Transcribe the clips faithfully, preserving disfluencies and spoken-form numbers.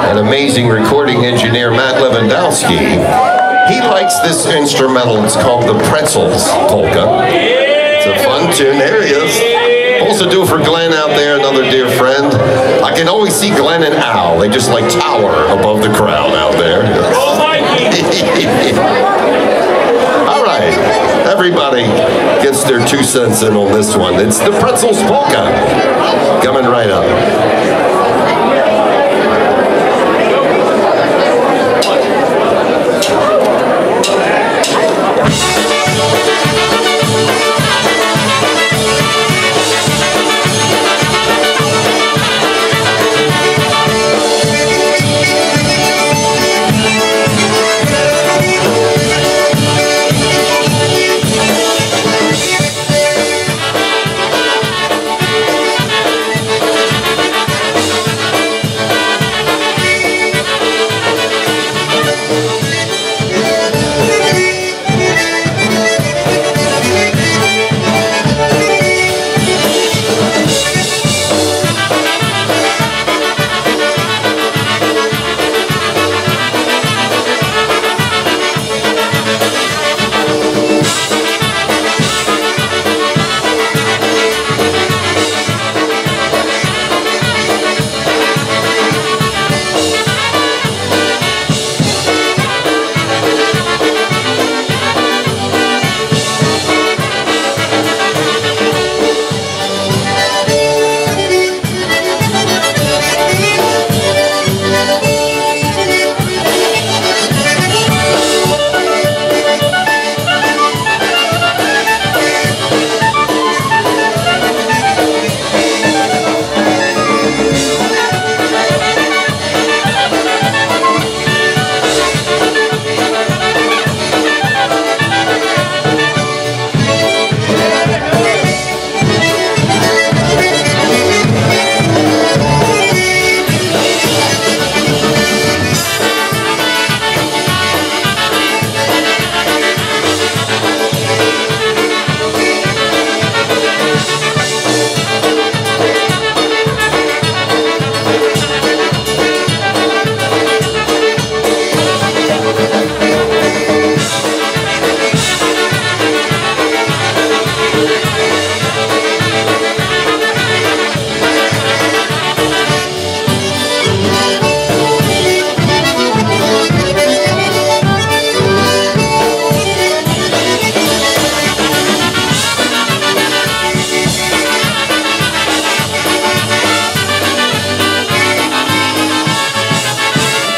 and amazing recording engineer Matt Lewandowski. He likes this instrumental. It's called the Pretzels Polka. It's a fun tune. There he is. Also do it for Glenn out there, another dear friend. I can always see Glenn and Al. They just like tower above the crowd out there. All right, everybody gets their two cents in on this one. It's the Pretzels Polka coming right up.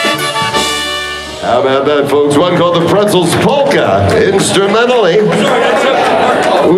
How about that, folks? One called the Pretzels Polka, instrumentally.